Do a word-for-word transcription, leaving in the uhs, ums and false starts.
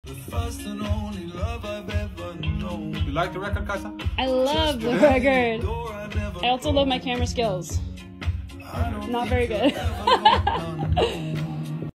You like the record, Casa? I love the record. I also love my camera skills. Not very good.